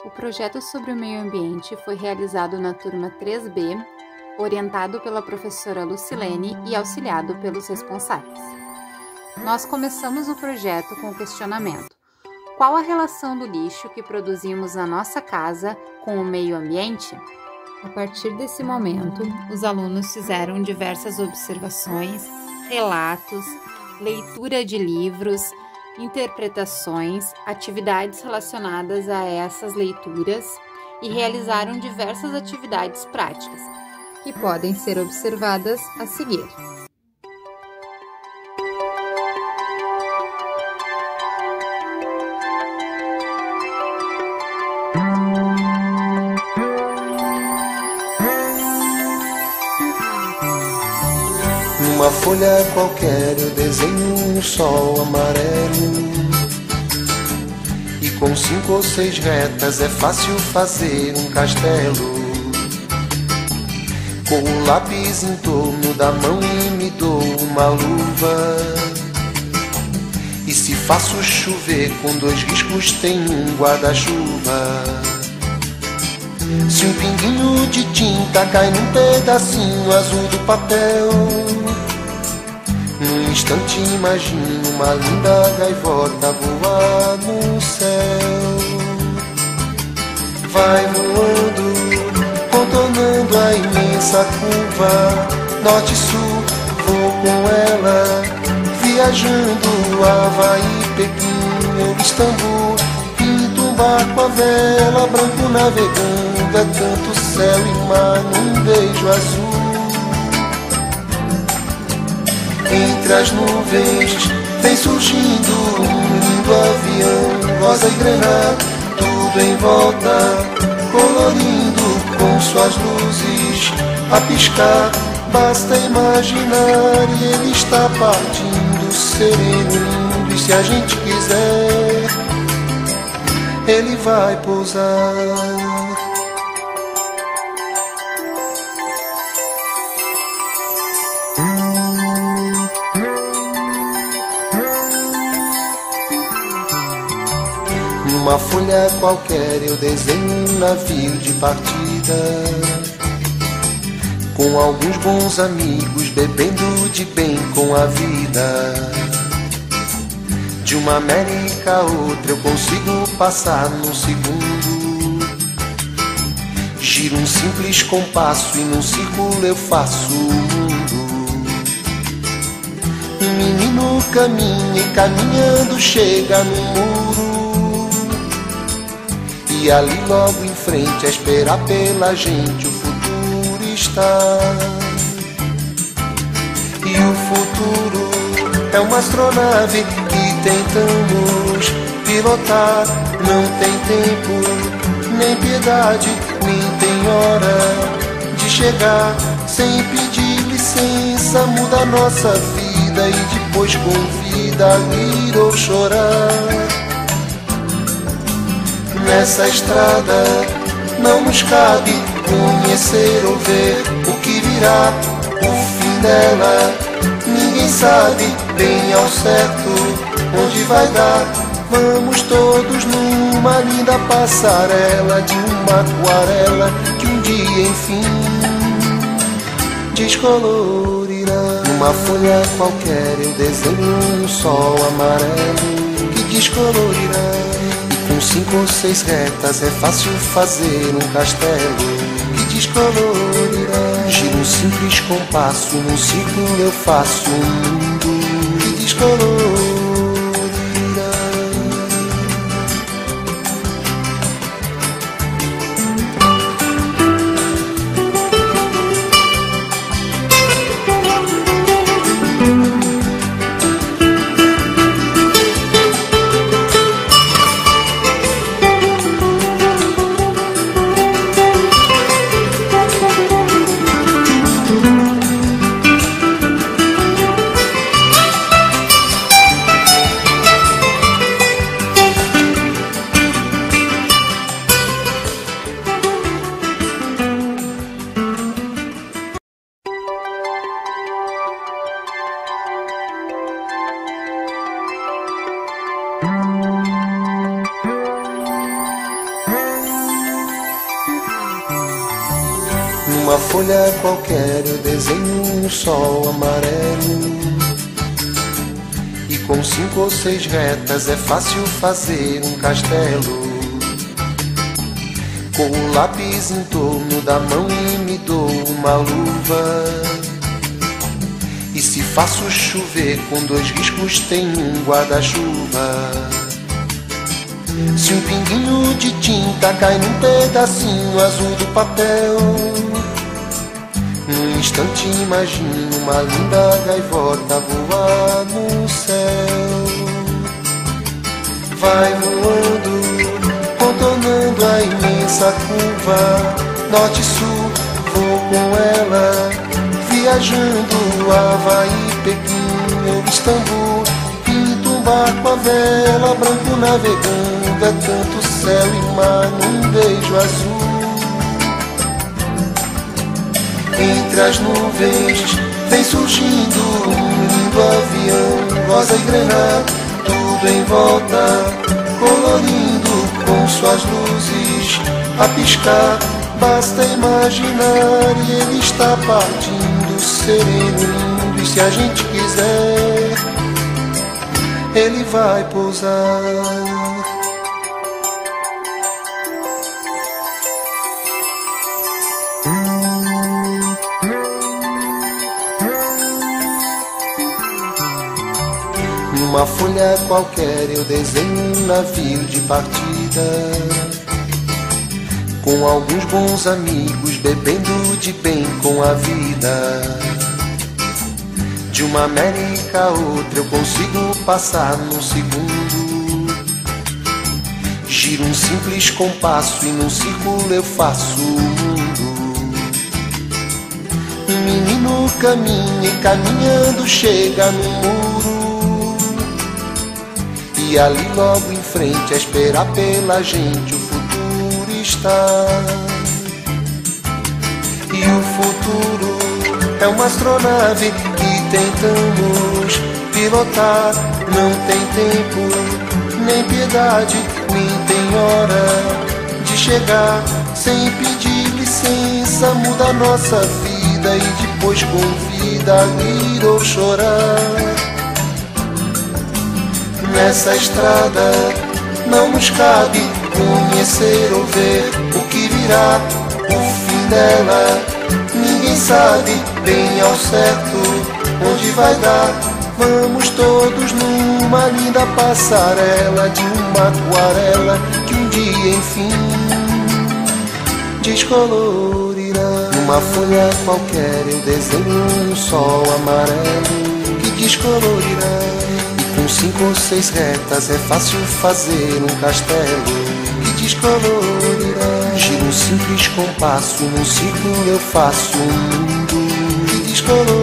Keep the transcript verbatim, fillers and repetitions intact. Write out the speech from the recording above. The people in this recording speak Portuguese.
O projeto sobre o meio ambiente foi realizado na turma três B, orientado pela professora Lucilene e auxiliado pelos responsáveis. Nós começamos o projeto com o questionamento: qual a relação do lixo que produzimos na nossa casa com o meio ambiente? A partir desse momento, os alunos fizeram diversas observações, relatos, leitura de livros, interpretações, atividades relacionadas a essas leituras e realizaram diversas atividades práticas, que podem ser observadas a seguir. Numa folha qualquer eu desenho um sol amarelo, e com cinco ou seis retas é fácil fazer um castelo. Com o lápis em torno da mão e me dou uma luva, e se faço chover com dois riscos tem um guarda-chuva. Se um pinguinho de tinta cai num pedacinho azul do papel, num instante imagino uma linda gaivota voar no céu. Vai voando, contornando a imensa curva, norte-sul, vou com ela, viajando Havaí, Pequim ou Istambul. Pinto um barco a vela, branco navegando, é tanto céu e mar num beijo azul. Entre as nuvens vem surgindo um lindo avião, rosa e grená, tudo em volta, colorindo com suas luzes a piscar. Basta imaginar e ele está partindo, sereno, lindo, e se a gente quiser, ele vai pousar. Numa folha qualquer eu desenho um navio de partida, com alguns bons amigos bebendo de bem com a vida. De uma América a outra eu consigo passar num segundo. Giro um simples compasso e num círculo eu faço o mundo. Um menino caminha e caminhando chega no muro, e ali logo em frente a esperar pela gente o futuro está. E o futuro é uma astronave que tentamos pilotar. Não tem tempo, nem piedade, nem tem hora de chegar. Sem pedir licença muda a nossa vida e depois convida a rir ou chorar. Nessa estrada não nos cabe conhecer ou ver o que virá, o fim dela ninguém sabe bem ao certo onde vai dar. Vamos todos numa linda passarela de uma aquarela que um dia enfim descolorirá. Numa folha qualquer eu desenho um sol amarelo que descolorirá. Com cinco ou seis retas é fácil fazer um castelo que descolorirá. Giro um simples compasso, num círculo eu faço um mundo que descolorirá. Numa folha qualquer eu desenho um sol amarelo, e com cinco ou seis retas é fácil fazer um castelo. Com o lápis em torno da mão e me dou uma luva, e se faço chover com dois riscos tem um guarda-chuva. Se um pinguinho de tinta cai num pedacinho azul do papel, num instante imagino uma linda gaivota voar no céu. Vai voando, contornando a imensa curva, norte e sul, vou com ela, viajando Havaí, Pequim ou Istambul. Pinto um barco a vela, branco navegando, é tanto céu e mar num beijo azul. Entre as nuvens vem surgindo um lindo avião, rosa e grená, tudo em volta, colorindo com suas luzes a piscar. Basta imaginar e ele está partindo, sereno, lindo, e se a gente quiser, ele vai pousar. Numa folha qualquer eu desenho um navio de partida, com alguns bons amigos bebendo de bem com a vida. De uma América a outra eu consigo passar num segundo. Giro um simples compasso e num círculo eu faço o mundo. Um menino caminha e caminhando chega no muro, e ali logo em frente a esperar pela gente o futuro está. E o futuro é uma astronave que tentamos pilotar. Não tem tempo, nem piedade, nem tem hora de chegar. Sem pedir licença muda a nossa vida e depois convida a rir ou chorar. Nessa estrada não nos cabe conhecer ou ver o que virá, o fim dela. Ninguém sabe bem ao certo onde vai dar. Vamos todos numa linda passarela de uma aquarela que um dia enfim descolorirá. Numa folha qualquer eu desenho um sol amarelo que descolorirá. Com cinco ou seis retas é fácil fazer um castelo que descolorirá. Giro um simples compasso, num círculo eu faço um mundo que descolorará.